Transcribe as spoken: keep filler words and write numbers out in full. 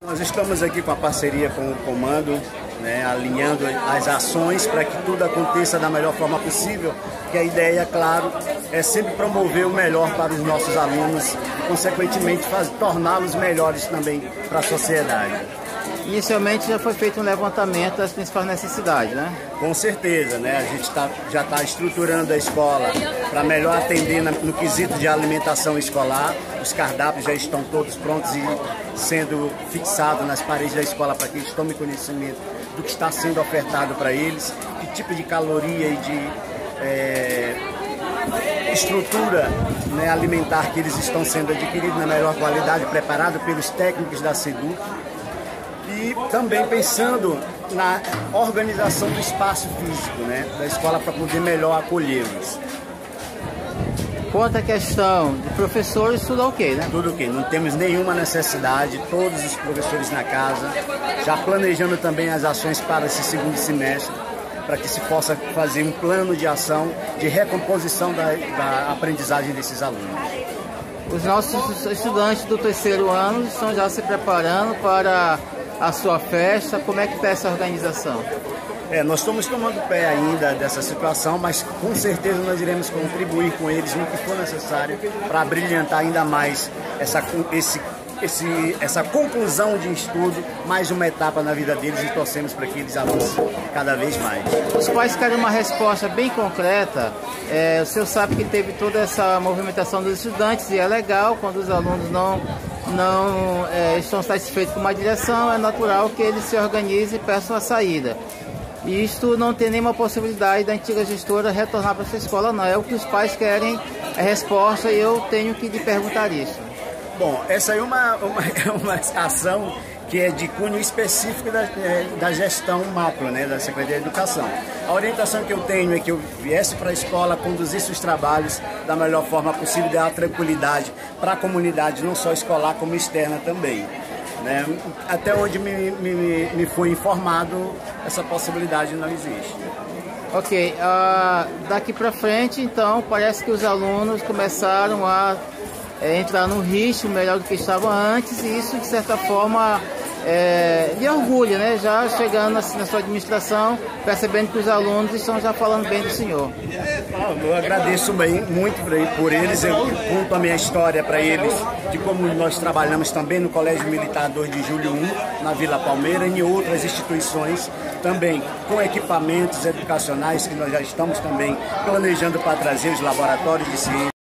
Nós estamos aqui com a parceria com o comando, né, alinhando as ações para que tudo aconteça da melhor forma possível, que a ideia, claro, é sempre promover o melhor para os nossos alunos e, consequentemente, torná-los melhores também para a sociedade. Inicialmente já foi feito um levantamento das principais necessidades, né? Com certeza, né? A gente tá, já está estruturando a escola para melhor atender na, no quesito de alimentação escolar. Os cardápios já estão todos prontos e sendo fixados nas paredes da escola para que eles tomem conhecimento do que está sendo ofertado para eles, que tipo de caloria e de é, estrutura, né, alimentar que eles estão sendo adquiridos na melhor qualidade, preparado pelos técnicos da SEDUC. E também pensando na organização do espaço físico, né, da escola para poder melhor acolhê-los. Quanto à questão de professores, tudo ok, né? Tudo ok, não temos nenhuma necessidade, todos os professores na casa, já planejando também as ações para esse segundo semestre, para que se possa fazer um plano de ação de recomposição da, da aprendizagem desses alunos. Os nossos estudantes do terceiro ano estão já se preparando para a sua festa. Como é que está essa organização? É, nós estamos tomando pé ainda dessa situação, mas com certeza nós iremos contribuir com eles no que for necessário para brilhantar ainda mais essa, esse, esse, essa conclusão de estudo, mais uma etapa na vida deles, e torcemos para que eles avancem cada vez mais. Os pais querem uma resposta bem concreta. É, o senhor sabe que teve toda essa movimentação dos estudantes e é legal quando os alunos não, não é, estão satisfeitos com uma direção, é natural que eles se organizem e peçam a saída. E isto não tem nenhuma possibilidade da antiga gestora retornar para essa escola, não. É o que os pais querem, é resposta, e eu tenho que lhe perguntar isso. Bom, essa é uma, uma, uma ação que é de cunho específico da, da gestão MAPRO, né, da Secretaria de Educação. A orientação que eu tenho é que eu viesse para a escola, conduzisse os trabalhos da melhor forma possível, dar tranquilidade para a comunidade, não só escolar, como externa também. Né? Até onde me, me, me foi informado, essa possibilidade não existe. Ok, uh, daqui para frente, então, parece que os alunos começaram a é, entrar no ritmo melhor do que estavam antes, e isso, de certa forma, é, lhe orgulha, né? Já chegando assim, na sua administração, percebendo que os alunos estão já falando bem do senhor. Eu agradeço bem, muito por eles, eu conto a minha história para eles, de como nós trabalhamos também no Colégio Militar dois de julho um, na Vila Palmeira, e em outras instituições também, com equipamentos educacionais que nós já estamos também planejando para trazer os laboratórios de ciência.